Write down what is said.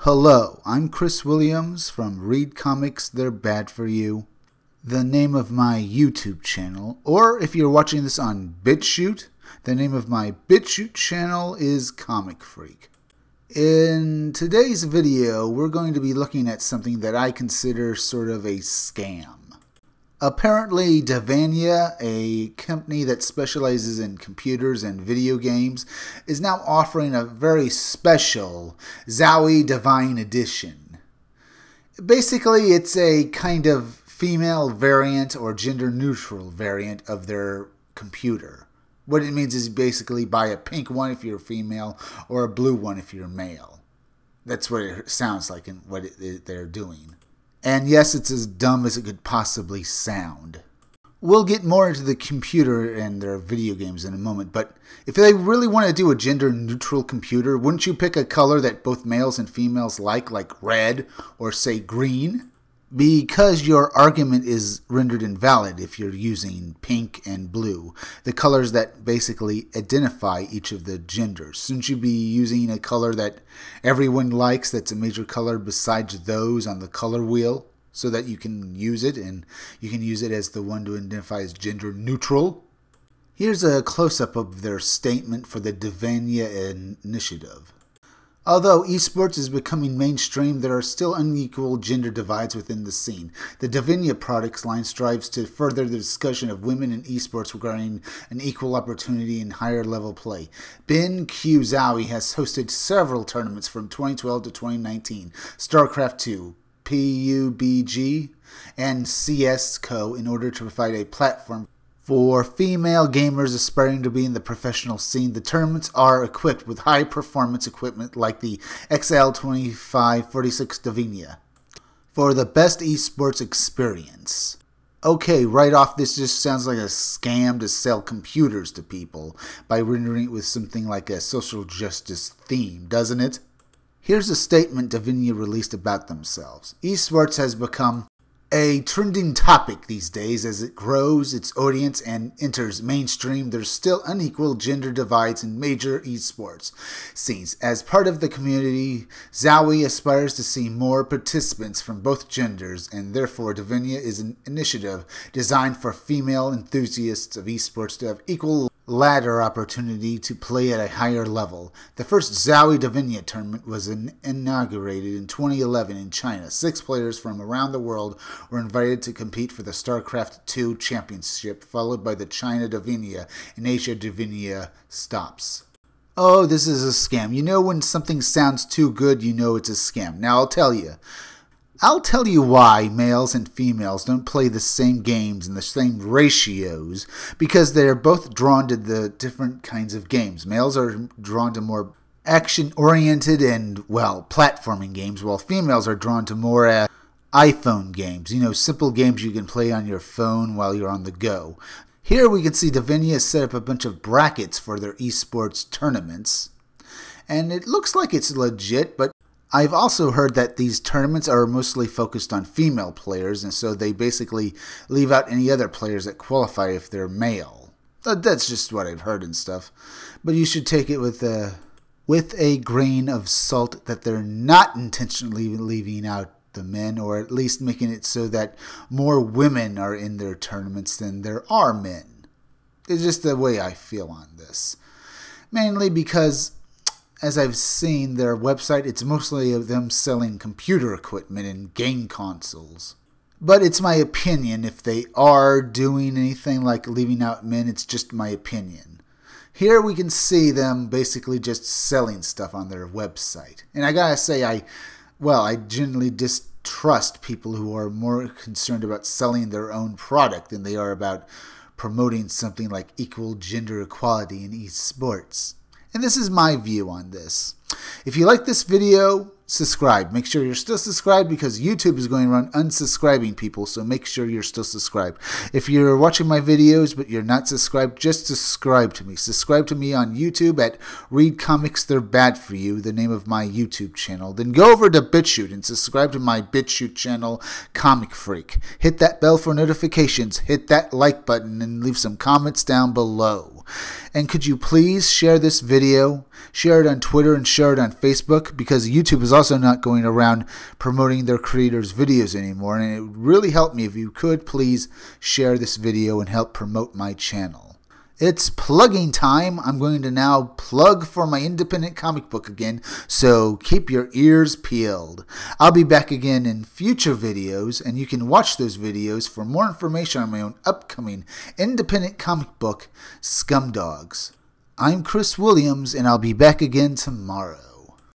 Hello, I'm Chris Williams from Read Comics They're Bad For You, the name of my YouTube channel, or if you're watching this on BitChute, the name of my BitChute channel is Comic Freak. In today's video, we're going to be looking at something that I consider sort of a scam. Apparently, Davania, a company that specializes in computers and video games, is now offering a very special Zowie Divine Edition. Basically, it's a kind of female variant or gender-neutral variant of their computer. What it means is basically buy a pink one if you're female or a blue one if you're male. That's what it sounds like and what they're doing. And yes, it's as dumb as it could possibly sound. We'll get more into the computer and their video games in a moment, but if they really want to do a gender-neutral computer, wouldn't you pick a color that both males and females like red or, say, green? Because your argument is rendered invalid if you're using pink and blue, the colors that basically identify each of the genders. Shouldn't you be using a color that everyone likes that's a major color besides those on the color wheel so that you can use it and you can use it as the one to identify as gender neutral? Here's a close-up of their statement for the Davania initiative. Although esports is becoming mainstream, there are still unequal gender divides within the scene. The Davania products line strives to further the discussion of women in esports regarding an equal opportunity in higher level play. BenQ Zowie has hosted several tournaments from 2012 to 2019, StarCraft 2, PUBG, and CS:GO in order to provide a platform for female gamers aspiring to be in the professional scene. The tournaments are equipped with high-performance equipment like the XL2546 Davania for the best esports experience. Okay, right off, this just sounds like a scam to sell computers to people by rendering it with something like a social justice theme, doesn't it? Here's a statement Davania released about themselves. Esports has become a trending topic these days as it grows its audience and enters mainstream. There's still unequal gender divides in major esports scenes. As part of the community, Zowie aspires to see more participants from both genders, and therefore Davania is an initiative designed for female enthusiasts of esports to have equal ladder opportunity to play at a higher level. The first Zowie Davania tournament was inaugurated in 2011 in China. 6 players from around the world were invited to compete for the StarCraft 2 championship, followed by the China Davania and Asia Davania stops. Oh, this is a scam. You know when something sounds too good, you know it's a scam. Now I'll tell you why males and females don't play the same games in the same ratios, because they're both drawn to the different kinds of games. Males are drawn to more action-oriented and, well, platforming games, while females are drawn to more iPhone games. You know, simple games you can play on your phone while you're on the go. Here we can see Davania set up a bunch of brackets for their esports tournaments, and it looks like it's legit, but I've also heard that these tournaments are mostly focused on female players, and so they basically leave out any other players that qualify if they're male. That's just what I've heard and stuff. But you should take it with a grain of salt that they're not intentionally leaving out the men, or at least making it so that more women are in their tournaments than there are men. It's just the way I feel on this. Mainly because, as I've seen their website, it's mostly of them selling computer equipment and game consoles. But it's my opinion. If they are doing anything like leaving out men, it's just my opinion. Here we can see them basically just selling stuff on their website. And I gotta say, I generally distrust people who are more concerned about selling their own product than they are about promoting something like equal gender equality in esports. And this is my view on this. If you like this video, subscribe. Make sure you're still subscribed because YouTube is going around unsubscribing people, so make sure you're still subscribed. If you're watching my videos but you're not subscribed, just subscribe to me. Subscribe to me on YouTube at Read Comics They're Bad For You, the name of my YouTube channel. Then go over to BitChute and subscribe to my BitChute channel, Comic Freak. Hit that bell for notifications, hit that like button, and leave some comments down below. And could you please share this video, share it on Twitter, and share it on Facebook, because YouTube is also not going around promoting their creators' videos anymore, and it would really help me if you could please share this video and help promote my channel. It's plugging time. I'm going to now plug for my independent comic book again, so keep your ears peeled. I'll be back again in future videos, and you can watch those videos for more information on my own upcoming independent comic book, Scumdogs. I'm Chris Williams, and I'll be back again tomorrow.